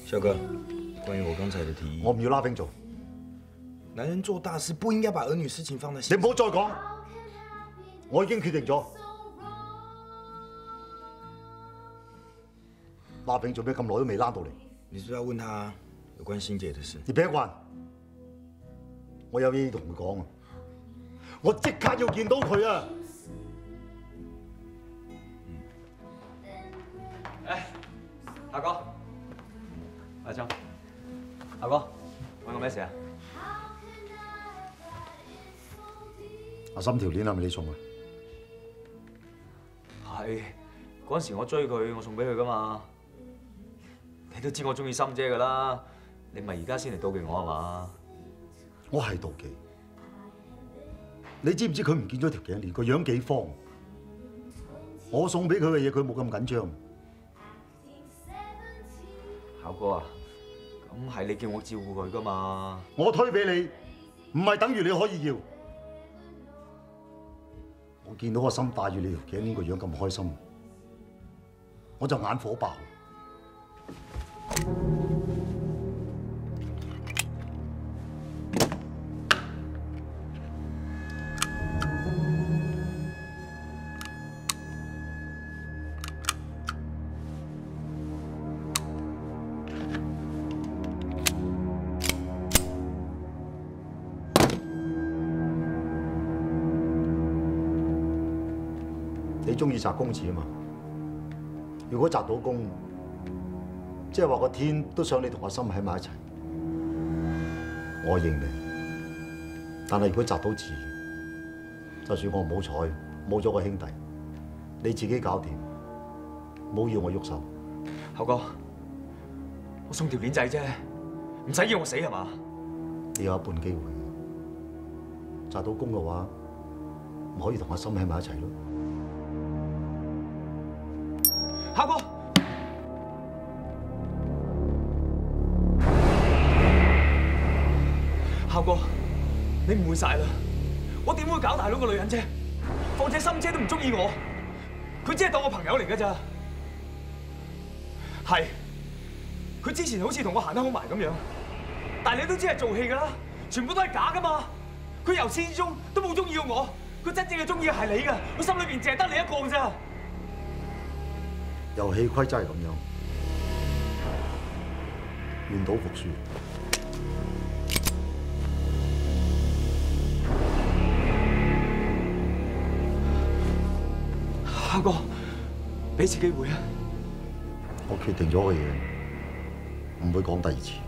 肖哥，关于我刚才的提议， 我唔要拉兵做。 男人做大事不应该把儿女事情放在心你唔好再講，我已經決定咗。拉兵做咩咁耐都未拉到嚟？ 你是不是要问他有关欣姐的事？ 你別慣，我有嘢要同佢講啊！我即刻要見到佢啊！ 哎，阿哥，阿張，阿哥，揾我咩事啊？ 阿心條鏈係咪你送嘅？ 係，嗰陣時我追佢，我送俾佢噶嘛。你都知我中意心姐噶啦，你咪而家先嚟妒忌我係嘛？ 我係妒忌。你知唔知佢唔見咗條頸鏈，個樣幾慌？我送俾佢嘅嘢，佢冇咁緊張。 考哥啊，咁係你叫我照顧佢噶嘛？ 我推俾你，唔係等於你可以要。我見到個心戴住你條頸鏈個樣咁開心，我就眼火爆。你中意擲公字啊嘛？如果擲到公，即係話個天都想你同阿心喺埋一齊，我認你。但係如果擲到字，就算我唔好彩冇咗個兄弟，你自己搞掂，唔好要我喐手。 考哥，我送條鏈仔啫，唔使要我死係嘛？ 你有一半機會，擲到公嘅話，唔可以同阿心喺埋一齊咯。 考哥，考哥，你誤會晒啦！我點會搞大佬個女人啫？況且心姐都唔中意我，佢只係當我朋友嚟㗎咋。係，佢之前好似同我行得好埋咁樣，但係你都知係做戲㗎啦，全部都係假㗎嘛！佢由始至終都冇中意過我，佢真正嘅中意係你㗎，佢心裏邊淨係得你一個㗎咋。 遊戲規則係咁樣，願賭服輸。 考哥，俾次機會啊！ 我決定咗嘅嘢，唔會講第二次。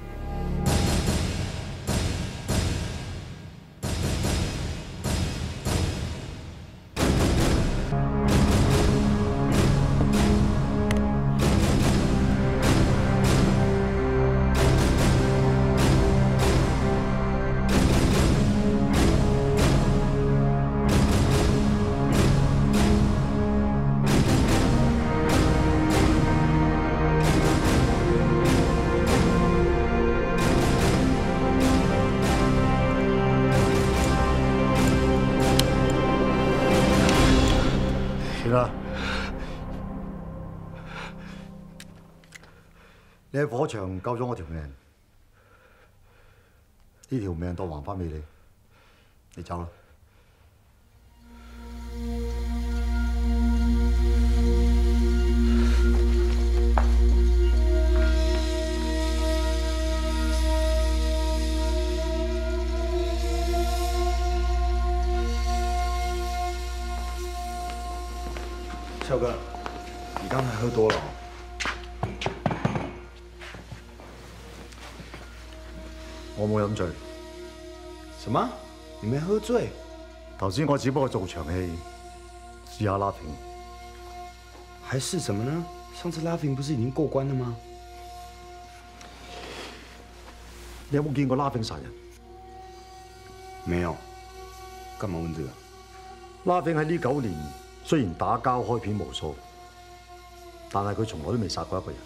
算啦，你喺火場救咗我條命，呢條命當還翻俾你，你走啦。 肖哥，你刚才喝多了。 我冇飲醉。 什麼？你沒喝醉？ 頭先我只不過做場戲，試下拉平。 還是什麼呢？上次拉平不是已經過關了嗎？ 你有冇見過拉平殺人？ 沒有。幹嘛問這個？ 拉平喺呢9年雖然打交開片無數，但係佢從來都未殺過一個人。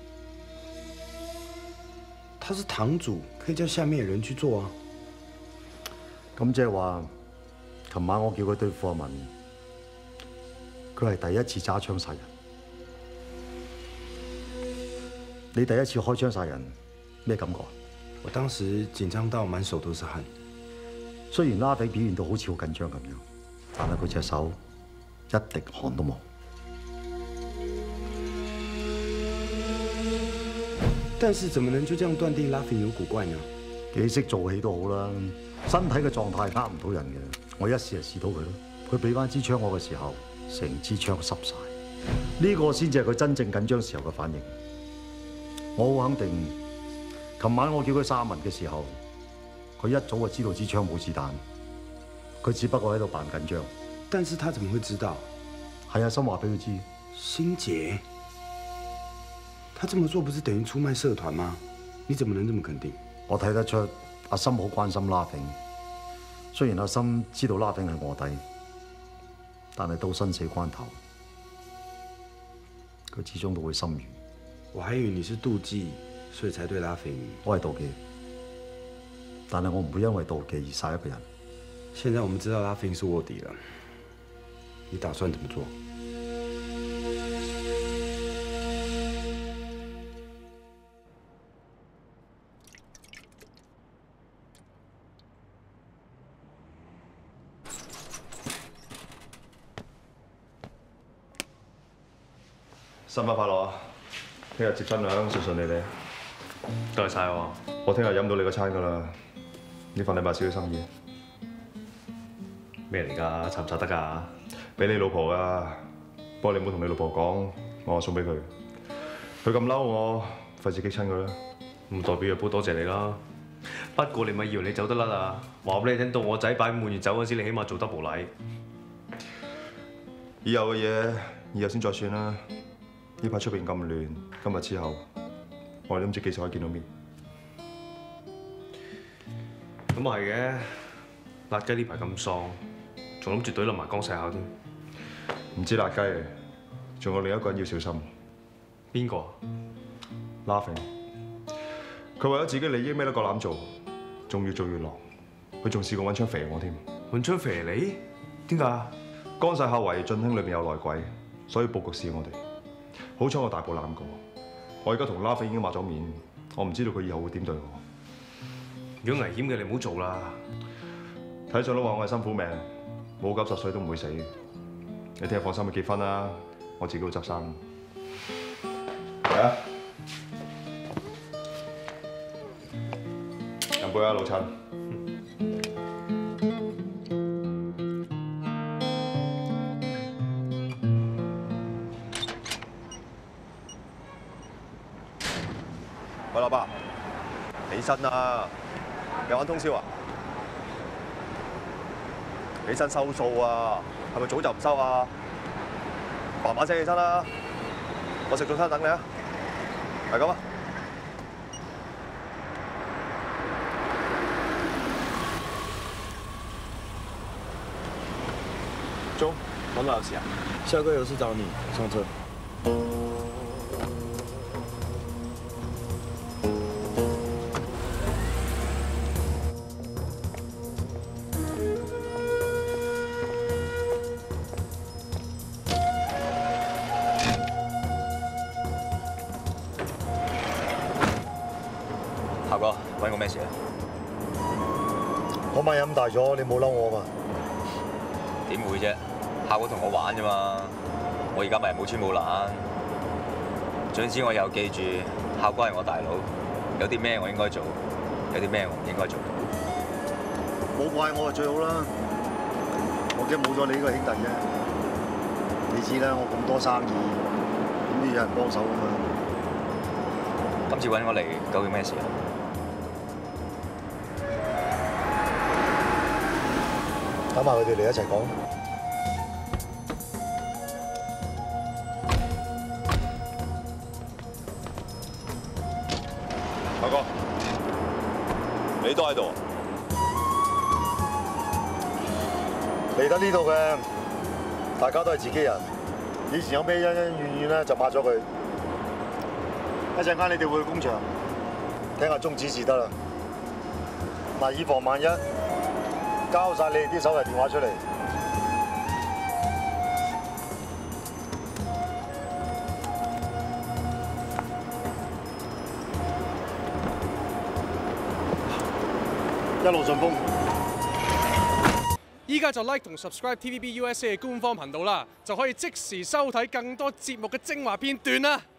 他是堂主，可以叫下面人去做啊。 咁即係話，琴晚我叫佢對付阿文，佢係第一次揸槍殺人。 你第一次開槍殺人，咩感覺？ 我當時緊張到滿手都是汗。 雖然拉比表現到好似好緊張咁樣，但係佢隻手一滴汗都冇。 但是怎麼能就這樣斷定拉菲有古怪呢？ 幾識做戲都好啦，身體嘅狀態呃唔到人嘅。我一試就試到佢咯。佢俾翻支槍我嘅時候，成支槍濕晒。呢個先至係佢真正緊張時候嘅反應。我好肯定，琴晚我叫佢殺人嘅時候，佢一早就知道支槍冇子彈，佢只不過喺度扮緊張。 但是他怎麼會知道？ 係阿心話俾佢知。 心姐，他這麼做不是等於出賣社團嗎？你怎麼能這麼肯定？ 我睇得出阿心好關心拉炳，雖然阿心知道拉炳係臥底，但係到生死關頭，佢始終都會心軟。 我還以為你是妒忌，所以才對拉菲。 我係妒忌，但係我唔會因為妒忌而殺一個人。 現在我們知道拉菲是臥底了，你打算怎麼做？ 新婚快樂啊！聽日接新娘順順利利。 多謝晒喎。 我聽日飲到你個餐㗎啦，呢份禮物少少心意。 咩嚟㗎？拆唔拆得㗎？ 俾你老婆㗎，不過你唔好同你老婆講，我送俾佢。佢咁嬲我，費事激親佢啦。 唔代表又多謝你啦。不過你咪以為你走得甩啊？話俾你聽，到我仔擺滿月酒嗰時，你起碼做double禮。 以後嘅嘢，以後先再算啦。呢排出邊咁亂，今日之後，我哋都唔知幾時可以見到面。 咁啊係嘅，辣雞呢排咁喪，仲諗住懟冧埋江世孝添。 唔知辣雞，仲有另一個人要小心。 邊個？ 拉菲。佢為咗自己利益咩都夠膽做，仲越做越狼。佢仲試過揾槍肥我添。 揾槍肥你？點解？ 江世孝懷疑進興裏面有內鬼，所以佈局試我哋。好彩我大步攬過，我而家同拉菲已經抹咗面，我唔知道佢以後會點對我。 如果危險嘅，你唔好做啦。 睇上都話我係辛苦命，冇90歲都唔會死。你聽日放心去結婚啦，我自己會執生。嚟啊！飲杯啊，老陳。 喂，老爸，起身啦！你玩通宵啊？起身收數啊！係咪早就唔收啊？叭叭聲起身啦！我食早餐等你啊！係咁啊！ 中，王老師啊，肖哥有事找你，上車。 夏哥，揾我咩事啊？ 嗰晚飲大咗，你冇嬲我嘛？ 點會啫？夏哥同我玩啫嘛。我而家咪冇穿冇爛。總之我又記住，夏哥係我大佬，有啲咩我應該做，有啲咩我唔應該做。 冇怪我就最好啦。我驚冇咗你呢個兄弟啫。你知啦，我咁多生意，點都要有人幫手啊嘛。 今次揾我嚟究竟咩事啊？ 等埋佢哋嚟一齊講。 夏哥，你都喺度？ 嚟得呢度嘅，大家都係自己人。以前有咩恩恩怨怨咧，就抹咗佢。一陣間你哋會去工場聽下宗旨就得啦。嗱，以防萬一，交晒你哋啲手提電話出嚟。 一路順風。 依家就 like 同 subscribe TVB USA 嘅官方頻道啦，就可以即時收睇更多節目嘅精華片段啦。